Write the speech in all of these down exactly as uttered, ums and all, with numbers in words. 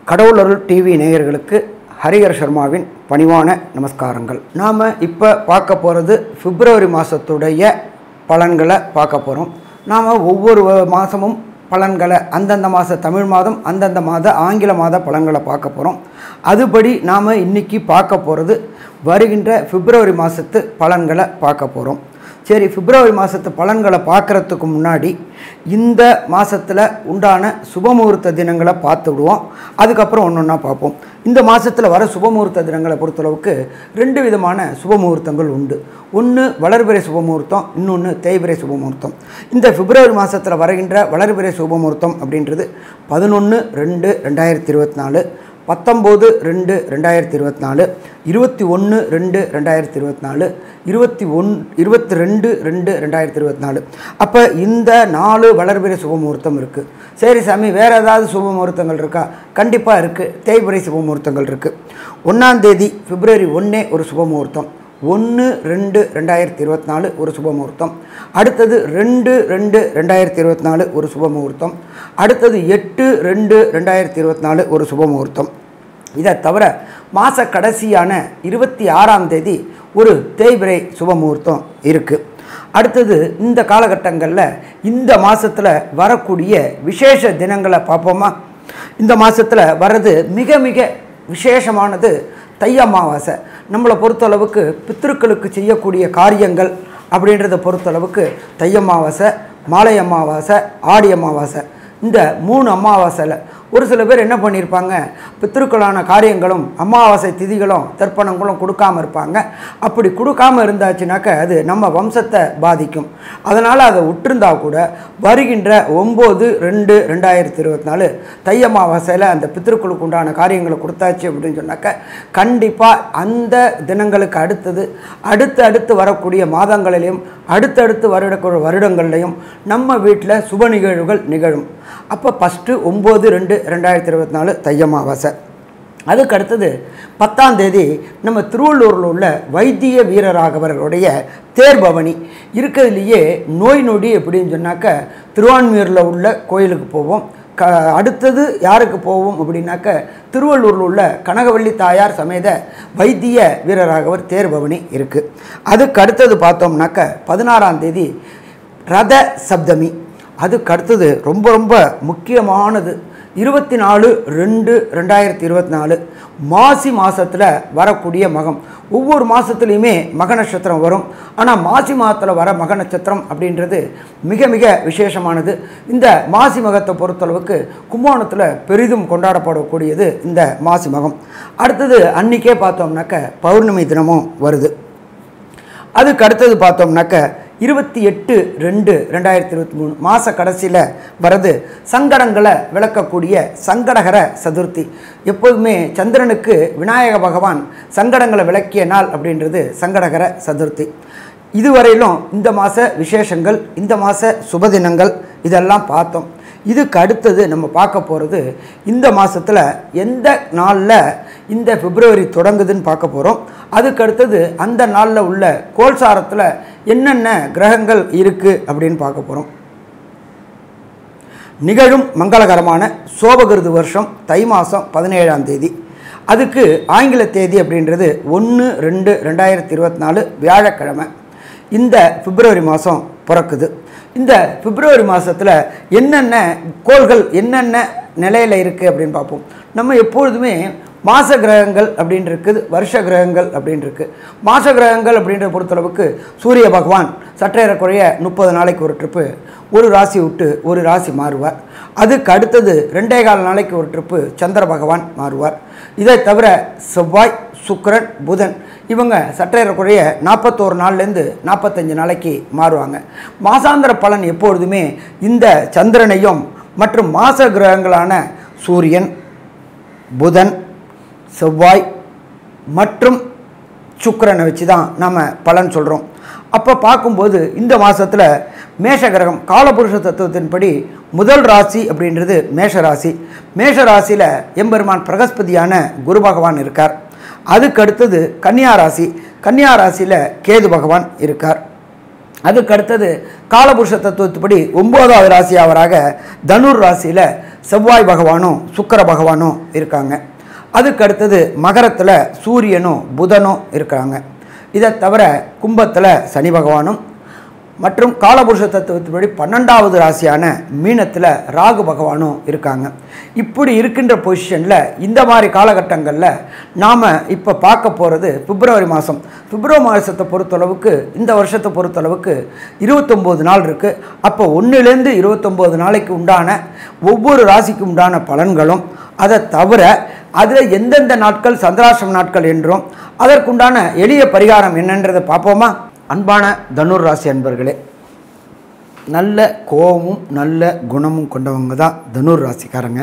கடவுளருள் TV நேயர்களுக்கு ஹரிஹர சர்மாவின் பணிவான நமஸ்காரங்கள். நாம் இப்போ பார்க்க போகிறது பிப்ரவரி மாதத்துடைய பலன்களை பார்க்க போகிறோம். நாம் ஒவ்வொரு மாதமும் பலன்களை அந்தந்த மாத தமிழ் மாதம் அந்தந்த மாத ஆங்கில மாத பலன்களை பார்க்க போகிறோம். அதுபடி நாம் இன்றைக்கி பார்க்க போகிறது வருகின்ற பிப்ரவரி மாதத்து பலன்களை பார்க்க போகிறோம். சரி, பிப்ரவரி மாதத்து பலன்களை பார்க்குறதுக்கு முன்னாடி இந்த மாதத்தில் உண்டான சுபமுகூர்த்த தினங்களை பார்த்து விடுவோம். அதுக்கப்புறம் ஒன்று ஒன்றா பார்ப்போம். இந்த மாதத்தில் வர சுபமுகூர்த்த தினங்களை பொறுத்தளவுக்கு ரெண்டு விதமான சுபமுகூர்த்தங்கள் உண்டு. ஒன்று வளர்பிறை சுபமுகூர்த்தம், இன்னொன்று தேய்பிறை சுபமுகூர்த்தம். இந்த பிப்ரவரி மாதத்தில் வருகின்ற வளர்பிறை சுபமுகூர்த்தம் அப்படின்றது பதினொன்று ரெண்டு ரெண்டாயிரத்தி இருபத்தி நாலு பத்தொம்போது ரெண்டு ரெண்டாயிரத்தி இருபத்தி நாலு இருபத்தி ஒன்று ரெண்டு ரெண்டாயிரத்தி இருபத்தி நாலு இருபத்தி ஒன் இருபத்தி ரெண்டு ரெண்டு ரெண்டாயிரத்தி இருபத்தி நாலு அப்போ இந்த நாலு வளர்பிறை சுபமுகூர்த்தம் இருக்குது. சரி சாமி, வேறு ஏதாவது சுபமுகூர்த்தங்கள் இருக்கா? கண்டிப்பாக இருக்குது. தேய்பிறை சுபமுகூர்த்தங்கள் இருக்குது. ஒன்றாந்தேதி பிப்ரவரி ஒன்றே ஒரு சுபமுகூர்த்தம், ஒன்று ரெண்டு ரெண்டாயிரத்தி இருபத்தி நாலு ஒரு சுபமுகூர்த்தம். அடுத்தது ரெண்டு ரெண்டு ரெண்டாயிரத்தி இருபத்தி நாலு ஒரு சுபமுகூர்த்தம். அடுத்தது எட்டு ரெண்டு ரெண்டாயிரத்தி இருபத்தி நாலு ஒரு சுபமுகூர்த்தம். இதை தவிர மாத கடைசியான இருபத்தி ஆறாம் தேதி ஒரு தேய்பிறை சுபமுகூர்த்தம் இருக்குது. அடுத்தது இந்த காலகட்டங்களில் இந்த மாதத்தில் வரக்கூடிய விசேஷ தினங்களை பார்ப்போமா? இந்த மாதத்தில் வர்றது மிக மிக விசேஷமானது தை அமாவாசை. நம்மளை பொறுத்தளவுக்கு பித்திருக்களுக்கு செய்யக்கூடிய காரியங்கள் அப்படின்றத பொறுத்தளவுக்கு தை அமாவாசை, மாலை அமாவாசை, ஆடி அமாவாசை, இந்த மூணு அமாவாசையில் ஒரு சில பேர் என்ன பண்ணியிருப்பாங்க, பித்திருக்களான காரியங்களும் அமாவாசை திதிகளும் தர்ப்பணங்களும் கொடுக்காமல் இருப்பாங்க. அப்படி கொடுக்காமல் இருந்தாச்சுனாக்க அது நம்ம வம்சத்தை பாதிக்கும். அதனால் அதை விட்டுருந்தா கூட வருகின்ற ஒம்பது ரெண்டு ரெண்டாயிரத்தி இருபத்தி நாலு தை அமாவாசையில் அந்த பித்திருக்களுக்கு உண்டான காரியங்களை கொடுத்தாச்சு அப்படின்னு சொன்னாக்க கண்டிப்பாக அந்த தினங்களுக்கு அடுத்தது அடுத்து அடுத்து வரக்கூடிய மாதங்களிலையும் அடுத்தடுத்து வருடக்கூடிய வருடங்கள்லையும் நம்ம வீட்டில் சுப நிகழ்வுகள் நிகழும். அப்போ ஃபஸ்ட்டு ஒம்பது ரெண்டு ரெண்டாயிரத்தி இருபத்தி நாலு தை அமாவாசை. அதுக்கு அடுத்தது பத்தாம் தேதி நம்ம திருவள்ளூரில் உள்ள வைத்திய வீரராகவர்களுடைய தேர்பவனி இருக்கிறதுலையே நோய் நொடி எப்படின்னு சொன்னாக்க திருவான்மியூரில் உள்ள கோயிலுக்கு போவோம். க அடுத்தது யாருக்கு போவோம் அப்படின்னாக்க திருவள்ளூரில் உள்ள கனகவள்ளி தாயார் சமேத வைத்திய வீரராகவர் தேர்பவனி இருக்குது. அதுக்கு அடுத்தது பார்த்தோம்னாக்க பதினாறாம் தேதி ரத சப்தமி. அதுக்கு அடுத்தது ரொம்ப ரொம்ப முக்கியமானது இருபத்தி நாலு ரெண்டு ரெண்டாயிரத்தி இருபத்தி நாலு மாசி மாதத்தில் வரக்கூடிய மகம். ஒவ்வொரு மாதத்துலேயுமே மக நட்சத்திரம் வரும். ஆனால் மாசி மாதத்தில் வர மக நட்சத்திரம் அப்படின்றது மிக மிக விசேஷமானது. இந்த மாசி மகத்தை பொறுத்தளவுக்கு கும்பகோணத்தில் பெரிதும் கொண்டாடப்படக்கூடியது இந்த மாசி மகம். அடுத்தது அன்றைக்கே பார்த்தோம்னாக்க பௌர்ணமி தினமும் வருது. அதுக்கு அடுத்தது பார்த்தோம்னாக்க இருபத்தி எட்டு ரெண்டு ரெண்டாயிரத்தி இருபத்தி மூணு மாத கடைசியில் வர்றது சங்கடங்களை விளக்கக்கூடிய சங்கடகர சதுர்த்தி. எப்போதுமே சந்திரனுக்கு விநாயக பகவான் சங்கடங்களை விளக்கிய நாள் அப்படின்றது சங்கடகர சதுர்த்தி. இதுவரையிலும் இந்த மாத விசேஷங்கள், இந்த மாத சுபதினங்கள் இதெல்லாம் பார்த்தோம். இதுக்கு அடுத்தது நம்ம பார்க்க போகிறது இந்த மாதத்தில் எந்த நாளில் இந்த பிப்ரவரி தொடங்குதுன்னு பார்க்க போகிறோம். அதுக்கு அடுத்தது அந்த நாளில் உள்ள கோல்சாரத்தில் என்னென்ன கிரகங்கள் இருக்குது அப்படின்னு பார்க்க போகிறோம். நிகழும் மங்களகரமான சோபகிருது வருஷம் தை மாதம் பதினேழாம் தேதி. அதுக்கு ஆங்கில தேதி அப்படின்றது ஒன்று ரெண்டு ரெண்டாயிரத்தி இருபத்தி நாலு வியாழக்கிழமை. இந்த பிப்ரவரி மாதம் பிறக்குது. இந்த பிப்ரவரி மாதத்தில் என்னென்ன கோள்கள் என்னென்ன நிலையில் இருக்குது அப்படின்னு பார்ப்போம். நம்ம எப்பொழுதுமே மாத கிரகங்கள் அப்படின்னு இருக்குது, வருஷ கிரகங்கள் அப்படின்னு இருக்குது. மாத கிரகங்கள் அப்படின்ற பொறுத்தளவுக்கு சூரிய பகவான் சற்றேறக்குறைய முப்பது நாளைக்கு ஒரு ட்ரிப்பு ஒரு ராசி விட்டு ஒரு ராசி மாறுவார். அதுக்கு அடுத்தது ரெண்டே கால் நாளைக்கு ஒரு ட்ரிப்பு சந்திர பகவான் மாறுவார். இதை தவிர செவ்வாய், சுக்கிரன், புதன் இவங்க சற்றேறக்குறைய நாற்பத்தோரு நாள்லேருந்து நாற்பத்தஞ்சு நாளைக்கு மாறுவாங்க. மாசாந்திர பலன் எப்பொழுதுமே இந்த சந்திரனையும் மற்றும் மாச கிரகங்களான சூரியன், புதன், செவ்வாய் மற்றும் சுக்கிரனை வச்சு தான் நம்ம பலன் சொல்கிறோம். அப்போ பார்க்கும்போது இந்த மாதத்தில் மேஷ கிரகம் காலபுருஷ தத்துவத்தின்படி முதல் ராசி அப்படின்றது மேஷ ராசி. மேஷ ராசியில் எம்பெருமான் பிரகஸ்பதியான குரு பகவான் இருக்கார். அதுக்கு அடுத்தது கன்னியா ராசி. கன்னியா ராசியில் கேது பகவான் இருக்கார். அதுக்கு அடுத்தது காலபுருஷ தத்துவத்துப்படி ஒன்பதாவது ராசியாவராக தனுர் ராசியில் செவ்வாய் பகவானும் சுக்கிர பகவானும் இருக்காங்க. அதுக்கு அடுத்தது மகரத்தில் சூரியனும் புதனும் இருக்காங்க. இதை தவிர கும்பத்தில் சனி பகவானும் மற்றும் காலபுருஷ தத்துவத்தின்படி பன்னெண்டாவது ராசியான மீனத்தில் ராகு பகவானும் இருக்காங்க. இப்படி இருக்கின்ற பொசிஷனில் இந்த மாதிரி காலகட்டங்களில் நாம் இப்போ பார்க்க போகிறது பிப்ரவரி மாதம். பிப்ரவரி மாதத்தை பொறுத்தளவுக்கு இந்த வருஷத்தை பொறுத்தளவுக்கு இருபத்தொம்போது நாள் இருக்குது. அப்போ ஒன்றுலேருந்து இருபத்தொம்போது நாளைக்கு உண்டான ஒவ்வொரு ராசிக்கு உண்டான பலன்களும், அதை தவிர அதில் எந்தெந்த நாட்கள் சந்திராஷ்டம நாட்கள் என்றும் அதற்குண்டான எளிய பரிகாரம் என்னன்றதை பார்ப்போமா? அன்பான தனுர் ராசி அன்பர்களே, நல்ல கோபமும் நல்ல குணமும் கொண்டவங்க தான் தனுர் ராசிக்காரங்க.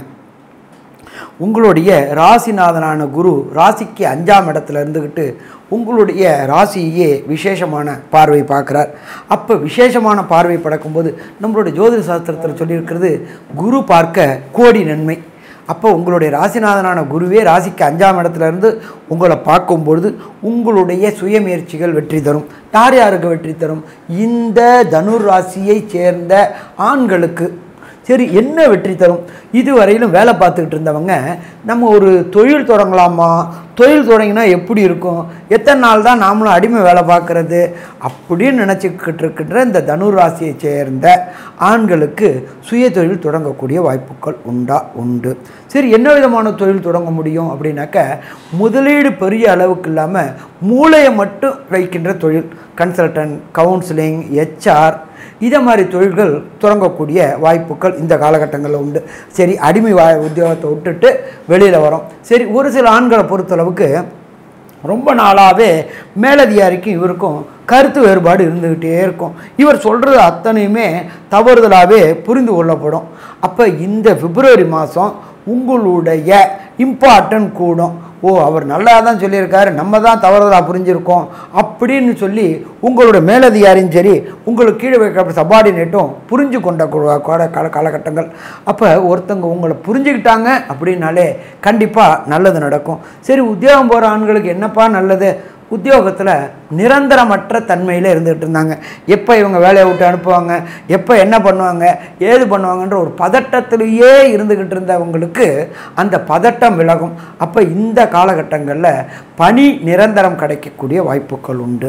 உங்களுடைய ராசிநாதனான குரு ராசிக்கு அஞ்சாம் இடத்துல இருந்துக்கிட்டு உங்களுடைய ராசியே விசேஷமான பார்வை பார்க்குறார். அப்போ விசேஷமான பார்வை படக்கும்போது நம்மளுடைய ஜோதிட சாஸ்திரத்தில் சொல்லியிருக்கிறது குரு பார்க்க கோடி நன்மை. அப்போ உங்களுடைய ராசிநாதனான குருவே ராசிக்கு அஞ்சாம் இடத்துல இருந்து உங்களை பார்க்கும்பொழுது உங்களுடைய சுயமுயற்சிகள் வெற்றி தரும். யார் யாருக்கு வெற்றி தரும்? இந்த தனுர் ராசியை சேர்ந்த ஆண்களுக்கு. சரி, என்ன வெற்றி தரும்? இதுவரையிலும் வேலை பார்த்துக்கிட்டு இருந்தவங்க நம்ம ஒரு தொழில் தொடங்கலாமா, தொழில் தொடங்கினா எப்படி இருக்கும், எத்தனை நாள் தான் நாமளும் அடிமை வேலை பார்க்குறது அப்படின்னு நினச்சிக்கிட்டு இருக்கின்ற இந்த தனுர் ராசியை சேர்ந்த ஆண்களுக்கு சுய தொழில் தொடங்கக்கூடிய வாய்ப்புகள் உண்டா உண்டு. சரி, என்ன விதமான தொழில் தொடங்க முடியும் அப்படின்னாக்க, முதலீடு பெரிய அளவுக்கு இல்லாமல் மூளையை மட்டும் வைக்கின்ற தொழில், கன்சல்டன்ட், கவுன்சிலிங், ஹெச்ஆர், இதை மாதிரி தொழில்கள் தொடங்கக்கூடிய வாய்ப்புகள் இந்த காலகட்டங்களில் உண்டு. சரி, அடிமை வா உத்தியோகத்தை விட்டுட்டு வெளியில் வரோம். சரி, ஒரு சில ஆண்களை பொறுத்தளவுக்கு ரொம்ப நாளாகவே மேலதிகாரிக்கும் இவருக்கும் கருத்து வேறுபாடு இருந்துக்கிட்டே இருக்கும். இவர் சொல்கிறது அத்தனையுமே தவறுதலாகவே புரிந்து கொள்ளப்படும். அப்போ இந்த பிப்ரவரி மாதம் உங்களுடைய இம்பார்ட்டன்ட் கூடும். ஓ, அவர் நல்லா தான் சொல்லியிருக்காரு, நம்ம தான் தவறுதலாக புரிஞ்சிருக்கோம் அப்படின்னு சொல்லி உங்களோட மேலதிகாரியும் சரி உங்களுக்கு கீழே வைக்கிற சபார்டினேட்டும் புரிஞ்சு கொண்ட கால காலகட்டங்கள். அப்போ ஒருத்தங்க உங்களை புரிஞ்சுக்கிட்டாங்க அப்படின்னாலே கண்டிப்பாக நல்லது நடக்கும். சரி, உத்தியோகம் போகிற ஆண்களுக்கு என்னப்பா நல்லது? உத்தியோகத்தில் நிரந்தரமற்ற தன்மையில் இருந்துகிட்டு இருந்தாங்க. எப்போ இவங்க வேலையை விட்டு அனுப்புவாங்க, எப்போ என்ன பண்ணுவாங்க, ஏது பண்ணுவாங்கன்ற ஒரு பதட்டத்திலேயே இருந்துக்கிட்டு இருந்தவங்களுக்கு அந்த பதட்டம் விலகும். அப்போ இந்த காலகட்டங்களில் பணி நிரந்தரம் கிடைக்கக்கூடிய வாய்ப்புகள் உண்டு.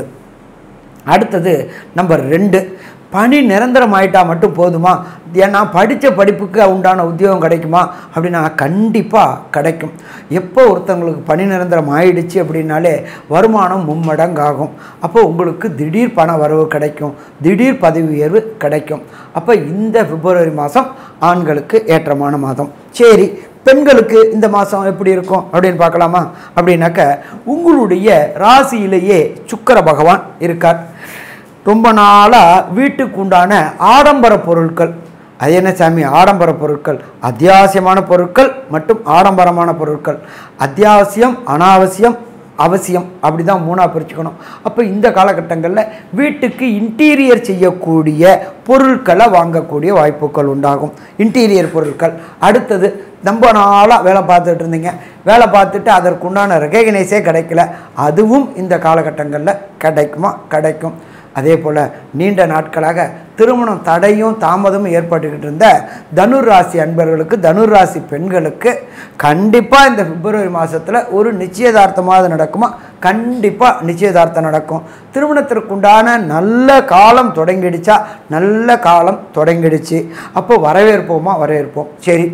அடுத்தது நம்பர் ரெண்டு, பணி நிரந்தரம் ஆகிட்டால் மட்டும் போதுமா? ஏன்னா படித்த படிப்புக்கு உண்டான உத்தியோகம் கிடைக்குமா அப்படின்னா கண்டிப்பாக கிடைக்கும். எப்போ ஒருத்தவங்களுக்கு பணி நிரந்தரம் ஆயிடுச்சு அப்படின்னாலே வருமானம் மும்மடங்காகும். அப்போ உங்களுக்கு திடீர் பண வரவு கிடைக்கும், திடீர் பதவி உயர்வு கிடைக்கும். அப்போ இந்த பிப்ரவரி மாதம் ஆண்களுக்கு ஏற்றமான மாதம். சரி, பெண்களுக்கு இந்த மாதம் எப்படி இருக்கும் அப்படின்னு பார்க்கலாமா? அப்படின்னாக்க உங்களுடைய ராசியிலேயே சுக்கிர பகவான் இருக்கார். ரொம்ப நாளாக வீட்டுக்கு உண்டான ஆடம்பர பொருட்கள், அது என்ன சாமி ஆடம்பர பொருட்கள்? அத்தியாவசியமான பொருட்கள் மற்றும் ஆடம்பரமான பொருட்கள். அத்தியாவசியம், அனாவசியம், அவசியம், அப்படி தான் மூணாக பிரிச்சுக்கணும். அப்போ இந்த காலகட்டங்களில் வீட்டுக்கு இன்டீரியர் செய்யக்கூடிய பொருட்களை வாங்கக்கூடிய வாய்ப்புகள் உண்டாகும். இன்டீரியர் பொருட்கள். அடுத்தது, ரொம்ப நாளாக வேலை பார்த்துட்டு இருந்தீங்க, வேலை பார்த்துட்டு அதற்குண்டான ரெகக்னைஸே கிடைக்கல, அதுவும் இந்த காலகட்டங்களில் கிடைக்குமா? கிடைக்கும். அதே போல் நீண்ட நாட்களாக திருமணம் தடையும் தாமதமும் ஏற்பட்டுக்கிட்டு இருந்த தனுர் ராசி அன்பர்களுக்கு, தனுர் ராசி பெண்களுக்கு கண்டிப்பாக இந்த பிப்ரவரி மாதத்தில் ஒரு நிச்சயதார்த்தமாக நடக்குமா? கண்டிப்பாக நிச்சயதார்த்தம் நடக்கும். திருமணத்திற்குண்டான நல்ல காலம் தொடங்கிடுச்சா? நல்ல காலம் தொடங்கிடுச்சு. அப்போ வரவேற்போமா? வரவேற்போம். சரி,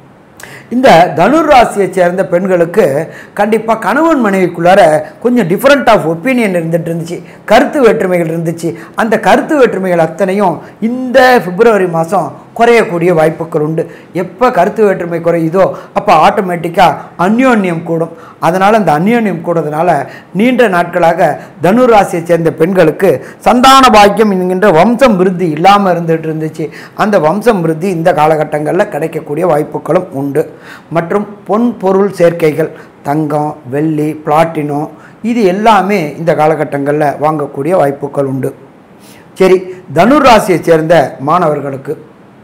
இந்த தனுர் ராசியை சேர்ந்த பெண்களுக்கு கண்டிப்பாக கணவன் மனைவிக்குள்ளார கொஞ்சம் டிஃப்ரெண்ட் ஆஃப் ஒப்பீனியன் இருந்துட்டு இருந்துச்சு, கருத்து வேற்றுமைகள் இருந்துச்சு. அந்த கருத்து வேற்றுமைகள் அத்தனையும் இந்த பிப்ரவரி மாதம் குறையக்கூடிய வாய்ப்புகள் உண்டு. எப்போ கருத்து வேற்றுமை குறையுதோ அப்போ ஆட்டோமேட்டிக்காக அந்யோன்யம் கூடும். அதனால் அந்த அந்யோன்யம் கூடுறதுனால நீண்ட நாட்களாக தனுர் ராசியை சேர்ந்த பெண்களுக்கு சந்தான பாக்கியம் என்கின்ற வம்சம் விருத்தி இல்லாமல் இருந்துகிட்டு இருந்துச்சு. அந்த வம்சம் விருத்தி இந்த காலகட்டங்களில் கிடைக்கக்கூடிய வாய்ப்புகளும் உண்டு. மற்றும் பொன் பொருள் சேர்க்கைகள், தங்கம், வெள்ளி, பிளாட்டினம், இது எல்லாமே இந்த காலகட்டங்களில் வாங்கக்கூடிய வாய்ப்புகள் உண்டு. சரி, தனுர் ராசியை சேர்ந்த மாணவர்களுக்கு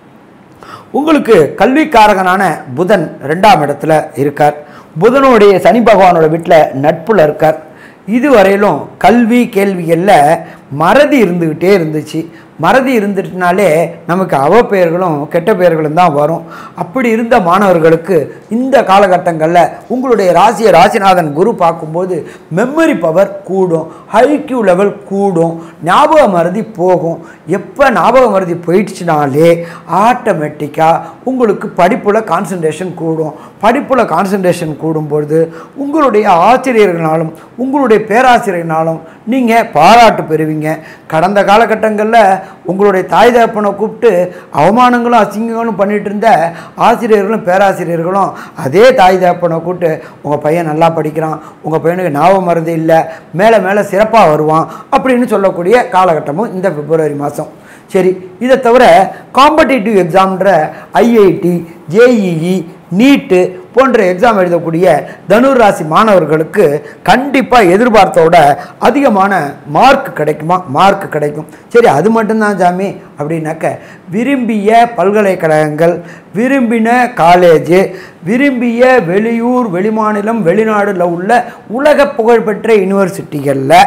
உங்களுக்கு கல்விக்காரகனான புதன் ரெண்டாம் இடத்துல இருக்கார். புதனுடைய சனி பகவானோட வீட்டில் நட்புல இருக்கார். இதுவரையிலும் கல்வி கேள்விகளில் மறதி இருந்துக்கிட்டே இருந்துச்சு. மறதி இருந்துட்டுனாலே நமக்கு அவப்பெயர்களும் கெட்ட பெயர்களும் தான் வரும். அப்படி இருந்த மாணவர்களுக்கு இந்த காலகட்டங்களில் உங்களுடைய ராசியை ராசிநாதன் குரு பார்க்கும்போது மெமரி பவர் கூடும், ஐக்யூ லெவல் கூடும், ஞாபக மறதி போகும். எப்போ ஞாபக மறதி போயிடுச்சுனாலே ஆட்டோமேட்டிக்காக உங்களுக்கு படிப்பில் கான்சன்ட்ரேஷன் கூடும். படிப்பில் கான்சன்ட்ரேஷன் கூடும்பொழுது உங்களுடைய ஆசிரியர்களாலும் உங்களுடைய பேராசிரியர்களாலும் நீங்கள் பாராட்டு பெறுவீங்க. கடந்த காலகட்டங்களில் உங்களுடைய தாய் தகப்பனை கூப்பிட்டு அவமானங்களும் அசிங்கங்களும் பண்ணிட்டு இருந்த ஆசிரியர்களும் பேராசிரியர்களும் அதே தாய் தகப்பனை கூப்பிட்டு உங்கள் பையன் நல்லா படிக்கிறான், உங்கள் பையனுக்கு ஞாபக மறதி இல்லை, மேலே மேலே சிறப்பாக வருவான் அப்படின்னு சொல்லக்கூடிய காலகட்டமும் இந்த பிப்ரவரி மாதம். சரி, இதை தவிர காம்படிட்டிவ் எக்ஸாம்ன்ற ஐஐடி, ஜேஇஇ, நீட்டு போன்ற எக்ஸாம் எழுதக்கூடிய தனுர் ராசி மாணவர்களுக்கு கண்டிப்பாக எதிர்பார்த்தோட அதிகமான மார்க் கிடைக்குமா? மார்க் கிடைக்கும். சரி, அது மட்டும்தான் சாமி அப்படின்னாக்க விரும்பிய பல்கலைக்கழகங்கள், விரும்பின காலேஜு, விரும்பிய வெளியூர், வெளிமாநிலம், வெளிநாடுல உள்ள உலக புகழ்பெற்ற யூனிவர்சிட்டிகளில்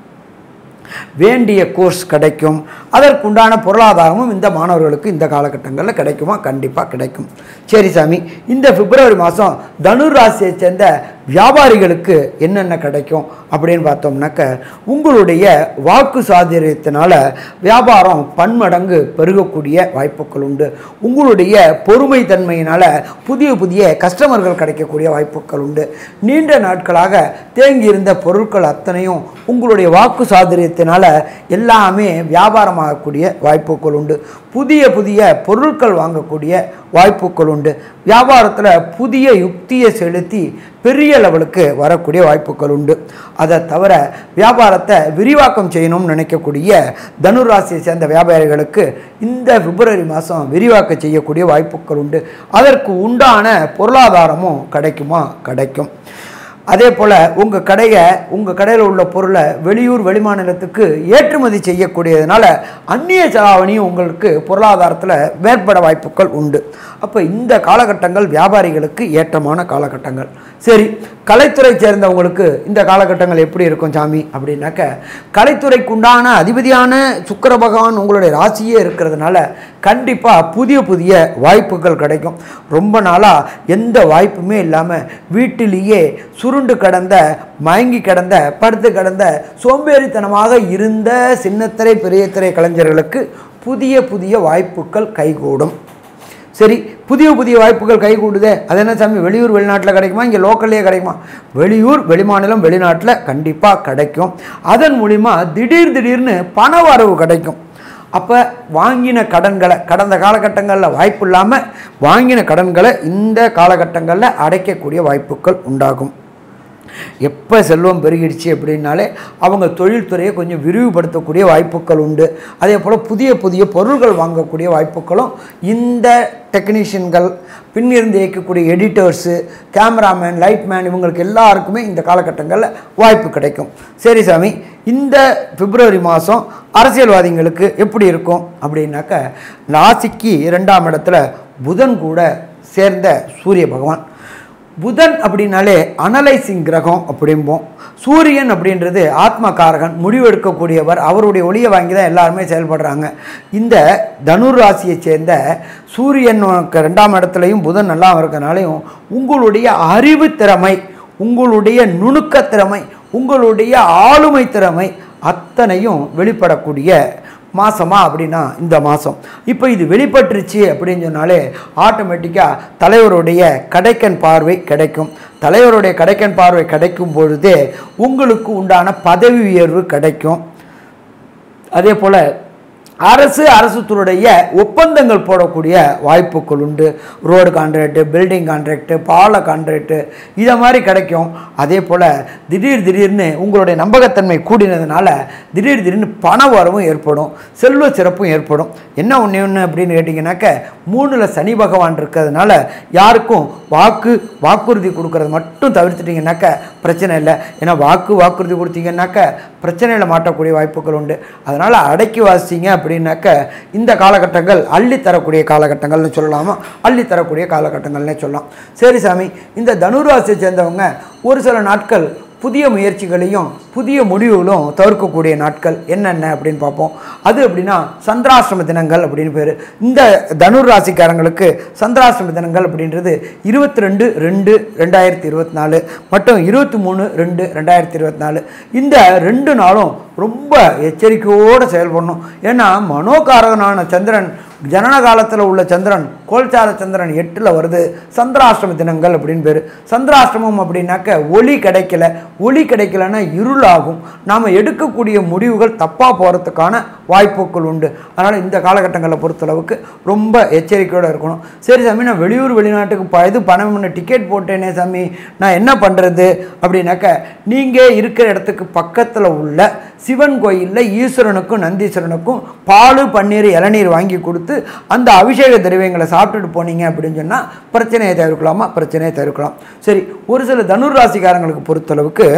வேண்டிய கோர்ஸ் கிடைக்கும். அதற்குண்டான பொருளாதாரமும் இந்த மாணவர்களுக்கு இந்த காலகட்டங்களில் கிடைக்குமா? கண்டிப்பாக கிடைக்கும். சரி சாமி, இந்த பிப்ரவரி மாதம் தனுர் ராசியை சேர்ந்த வியாபாரிகளுக்கு என்னென்ன கிடைக்கும் அப்படின்னு பார்த்தோம்னாக்க உங்களுடைய வாக்கு சாதுரியத்தினால வியாபாரம் பன்மடங்கு பெருகக்கூடிய வாய்ப்புகள் உண்டு. உங்களுடைய பொறுமை தன்மையினால் புதிய புதிய கஸ்டமர்கள் கிடைக்கக்கூடிய வாய்ப்புகள் உண்டு. நீண்ட நாட்களாக தேங்கியிருந்த பொருட்கள் அத்தனையும் உங்களுடைய வாக்கு சாதுரியத்தினால எல்லாமே வியாபாரமாகக்கூடிய வாய்ப்புகள் உண்டு. புதிய புதிய பொருட்கள் வாங்கக்கூடிய வாய்ப்புகள் உண்டு. வியாபாரத்தில் புதிய யுக்தியை செலுத்தி பெரிய லெவலுக்கு வரக்கூடிய வாய்ப்புகள் உண்டு. அதை தவிர வியாபாரத்தை விரிவாக்கம் செய்யணும்னு நினைக்கக்கூடிய தனுர் ராசியை சேர்ந்த வியாபாரிகளுக்கு இந்த பிப்ரவரி மாதம் விரிவாக்கம் செய்யக்கூடிய வாய்ப்புகள் உண்டு. அதற்கு உண்டான பொருளாதாரமும் கிடைக்குமா? கிடைக்கும். அதே போல் உங்கள் கடையை உங்கள் கடையில் உள்ள பொருளை வெளியூர் வெளிமாநிலத்துக்கு ஏற்றுமதி செய்யக்கூடியதுனால அந்நிய செலாவணியும் உங்களுக்கு பொருளாதாரத்தில் மேற்பட வாய்ப்புகள் உண்டு. அப்போ இந்த காலகட்டங்கள் வியாபாரிகளுக்கு ஏற்றமான காலகட்டங்கள். சரி, கலைத்துறை சேர்ந்தவங்களுக்கு இந்த காலகட்டங்கள் எப்படி இருக்கும் சாமி அப்படின்னாக்க கலைத்துறைக்குண்டான அதிபதியான சுக்கிர பகவான் உங்களுடைய ராசியே இருக்கிறதுனால கண்டிப்பாக புதிய புதிய வாய்ப்புகள் கிடைக்கும். ரொம்ப நாளாக எந்த வாய்ப்புமே இல்லாமல் வீட்டிலேயே சுருண்டு கடந்த, மயங்கி கிடந்த, படுத்து கிடந்த, சோம்பேறித்தனமாக இருந்த சின்னத்திரை பெரிய திரை கலைஞர்களுக்கு புதிய புதிய வாய்ப்புகள் கைகூடும். சரி, புதிய புதிய வாய்ப்புகள் கைகூடுதே, அது என்ன சாமி வெளியூர் வெளிநாட்டில் கிடைக்குமா? இங்கே லோக்கல்லையே கிடைக்குமா? வெளியூர் வெளிமாநிலம் வெளிநாட்டில் கண்டிப்பாக கிடைக்கும். அதன் மூலிமா திடீர் திடீர்னு பண வரவு கிடைக்கும். அப்போ வாங்கின கடன்களை கடந்த காலகட்டங்களில் வாய்ப்பு இல்லாமல் வாங்கின கடன்களை இந்த காலகட்டங்களில் அடைக்கக்கூடிய வாய்ப்புகள் உண்டாகும். எப்போ செல்வம் பெருகிடுச்சு அப்படின்னாலே அவங்க தொழில்துறையை கொஞ்சம் விரிவுபடுத்தக்கூடிய வாய்ப்புகள் உண்டு. அதே போல் புதிய புதிய பொருள்கள் வாங்கக்கூடிய வாய்ப்புகளும் இந்த டெக்னீஷியன்கள், பின்னிருந்து இயக்கக்கூடிய எடிட்டர்ஸு, கேமராமேன், லைட்மேன் இவங்களுக்கு எல்லாருக்குமே இந்த காலகட்டங்களில் வாய்ப்பு கிடைக்கும். சரி சாமி, இந்த பிப்ரவரி மாதம் அரசியல்வாதிகளுக்கு எப்படி இருக்கும் அப்படின்னாக்க ராசிக்கு இரண்டாம் இடத்துல புதன் கூட சேர்ந்த சூரிய பகவான். புதன் அப்படின்னாலே அனலைசிங் கிரகம் அப்படிம்போம். சூரியன் அப்படின்றது ஆத்மகாரகன், முடிவெடுக்கக்கூடியவர். அவருடைய ஒளியை வாங்கி தான் எல்லாருமே செயல்படுறாங்க. இந்த தனுர் ராசியை சேர்ந்த சூரியன் ரெண்டாம் இடத்துலையும் புதன் நல்லா இருக்கிறனாலையும் உங்களுடைய அறிவு திறமை, உங்களுடைய நுணுக்க திறமை, உங்களுடைய ஆளுமை திறமை அத்தனையும் வெளிப்படக்கூடிய மாதமா அப்படின்னா இந்த மாதம். இப்போ இது வெளிப்பட்டுருச்சு அப்படின்னு சொன்னாலே ஆட்டோமேட்டிக்காக தலைவருடைய கடைக்கன் பார்வை கிடைக்கும். தலைவருடைய கடைக்கன் பார்வை கிடைக்கும் பொழுதே உங்களுக்கு உண்டான பதவி உயர்வு கிடைக்கும். அதே போல் அரசு அரசுத்துறையுடைய ஒப்பந்தங்கள் போடக்கூடிய வாய்ப்புகள் உண்டு. ரோடு கான்ட்ராக்டு, பில்டிங் கான்ட்ராக்டு, பால கான்ட்ராக்டு இதை மாதிரி கிடைக்கும். அதே போல் திடீர் திடீர்னு உங்களுடைய நம்பகத்தன்மை கூடினதுனால திடீர் திடீர்னு பண வரவும் ஏற்படும், செல்வ சிறப்பும் ஏற்படும். என்ன ஒன்று ஒன்று அப்படின்னு கேட்டிங்கனாக்க மூணில் சனி பகவான் இருக்கிறதுனால யாருக்கும் வாக்கு வாக்குறுதி கொடுக்கறது மட்டும் தவிர்த்துட்டிங்கனாக்க பிரச்சனை இல்லை. ஏன்னா வாக்கு வாக்குறுதி கொடுத்தீங்கன்னாக்க பிரச்சனையில் மாட்டக்கூடிய வாய்ப்புகள் உண்டு. அதனால் அடக்கி வாசிங்க அப்படின்னாக்க இந்த காலகட்டங்கள் அள்ளி தரக்கூடிய காலகட்டங்கள்னு சொல்லலாமா? அள்ளி தரக்கூடிய காலகட்டங்கள்னே சொல்லலாம். சரி சாமி, இந்த தனுராசியை சேர்ந்தவங்க ஒரு சில நாட்கள் புதிய முயற்சிகளையும் புதிய முடிவுகளும் தவிர்க்கக்கூடிய நாட்கள் என்னென்ன அப்படின்னு பார்ப்போம். அது அப்படின்னா சந்திராஷ்டம தினங்கள் அப்படின்னு பேர். இந்த தனுர் ராசிக்காரங்களுக்கு சந்திராஷ்டம தினங்கள் அப்படின்றது இருபத்தி ரெண்டு ரெண்டு ரெண்டாயிரத்தி இருபத்தி நாலு மற்றும் இருபத்தி மூணு ரெண்டு ரெண்டாயிரத்தி இருபத்தி நாலு இந்த ரெண்டு நாளும் ரொம்ப எச்சரிக்கையோடு செயல்படணும். ஏன்னா மனோகாரகனான சந்திரன் ஜனன காலத்தில் உள்ள சந்திரன் கோல்சார சந்திரன் எட்டில் வருது. சந்திராஷ்டம தினங்கள் அப்படின்னு பேர். சந்திராஷ்டமம் அப்படின்னாக்க ஒளி கிடைக்கல, ஒளி கிடைக்கலன்னா இருளாகும். நாம் எடுக்கக்கூடிய முடிவுகள் தப்பாக போகிறதுக்கான வாய்ப்புகள் உண்டு. அதனால் இந்த காலகட்டங்களை பொறுத்தளவுக்கு ரொம்ப எச்சரிக்கையோடு இருக்கணும். சரி சாமி, நான் வெளியூர் வெளிநாட்டுக்கு ப இது பணம் பண்ண டிக்கெட் போட்டேனே சாமி, நான் என்ன பண்ணுறது அப்படின்னாக்க, நீங்கள் இருக்கிற இடத்துக்கு பக்கத்தில் உள்ள சிவன் கோயிலில் ஈஸ்வரனுக்கும் நந்தீஸ்வரனுக்கும் பால் பன்னீர் இளநீர் வாங்கி கொடுத்து அந்த அபிஷேக திரவியங்களை சாப்பிட்டுட்டு போனீங்க அப்படின்னு சொன்னால் பிரச்சனையை தவிர்க்கலாமா? பிரச்சனையை தவிர்க்கலாம். சரி, ஒரு சில தனுர் ராசிக்காரங்களுக்கு பொறுத்தளவுக்கு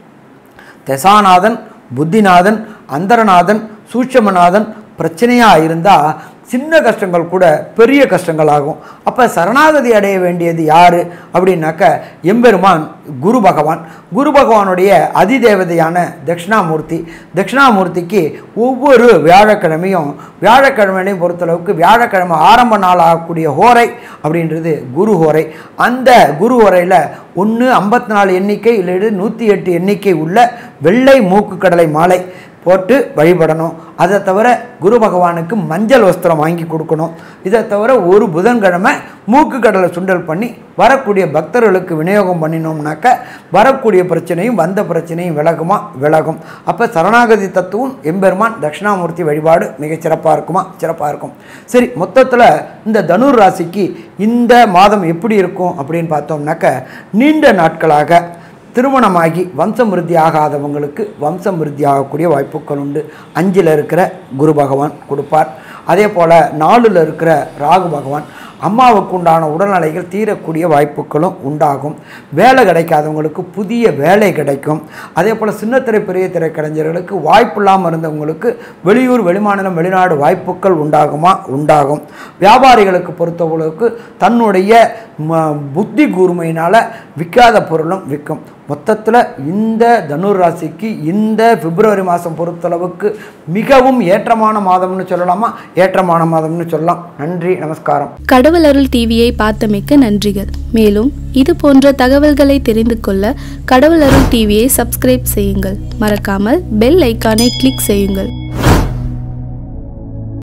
தசாநாதன், புத்திநாதன், அந்தரநாதன், சூட்சமநாதன் பிரச்சனையாக இருந்தால் சின்ன கஷ்டங்கள் கூட பெரிய கஷ்டங்கள் ஆகும். அப்போ சரணாகதி அடைய வேண்டியது யார் அப்படின்னாக்க எம்பெருமான் குரு பகவான். குரு பகவானுடைய அதிதேவதையான தட்சிணாமூர்த்தி. தட்சிணாமூர்த்திக்கு ஒவ்வொரு வியாழக்கிழமையும் வியாழக்கிழமையும் பொறுத்தளவுக்கு வியாழக்கிழமை ஆரம்ப நாள் ஆகக்கூடிய ஹோரை அப்படின்றது குரு ஹோரை. அந்த குரு ஹோரையில் ஒன்று ஐம்பத்தி நாலு எண்ணிக்கை இல்லை நூற்றி எட்டு எண்ணிக்கை உள்ள வெள்ளை மூக்கு கடலை மாலை போட்டு வழிபடணும். அதை தவிர குரு பகவானுக்கு மஞ்சள் வஸ்திரம் வாங்கி கொடுக்கணும். இதை தவிர ஒரு புதன்கிழமை மூக்கு கடலை சுண்டல் பண்ணி வரக்கூடிய பக்தர்களுக்கு விநியோகம் பண்ணினோம்னாக்க வரக்கூடிய பிரச்சனையும் வந்த பிரச்சனையும் விலகுமா? விலகும். அப்போ சரணாகதி தத்துவம் எம்பெருமான் தட்சிணாமூர்த்தி வழிபாடு மிகச்சிறப்பாக இருக்குமா? சிறப்பாக இருக்கும். சரி, மொத்தத்தில் இந்த தனுர் ராசிக்கு இந்த மாதம் எப்படி இருக்கும் அப்படின்னு பார்த்தோம்னாக்க, நீண்ட நாட்களாக திருமணமாகி வம்சமிருத்தி ஆகாதவங்களுக்கு வம்சமிருத்தி ஆகக்கூடிய வாய்ப்புகள் உண்டு. அஞ்சில் இருக்கிற குரு பகவான் கொடுப்பார். அதே போல் நாலில் இருக்கிற ராகு பகவான் அம்மாவுக்கு உண்டான உடல்நிலைகள் தீரக்கூடிய வாய்ப்புகளும் உண்டாகும். வேலை கிடைக்காதவங்களுக்கு புதிய வேலை கிடைக்கும். அதே போல் சின்னத்திரை பெரிய திரை கலைஞர்களுக்கு வாய்ப்பு இல்லாமல் இருந்தவங்களுக்கு வெளியூர் வெளிமாநிலம் வெளிநாடு வாய்ப்புகள் உண்டாகுமா? உண்டாகும். வியாபாரிகளுக்கு பொறுத்தவர்களுக்கு தன்னுடைய புத்தி கூர்மையினால் விற்காத பொருளும் விற்கும். மொத்தத்தில் இந்த தனுர் ராசிக்கு இந்த பிப்ரவரி மாதம் பொறுத்தளவுக்கு மிகவும் ஏற்றமான மாதம்னு சொல்லலாமா? ஏற்றமான மாதம்னு சொல்லலாம். நன்றி, நமஸ்காரம். கடவுள் அருள் டிவியை பார்த்தமைக்கு நன்றிகள். மேலும் இது போன்ற தகவல்களை தெரிந்து கொள்ள கடவுள் அருள் டிவியை சப்ஸ்கிரைப் செய்யுங்கள். மறக்காமல் பெல் ஐக்கானை கிளிக் செய்யுங்கள்.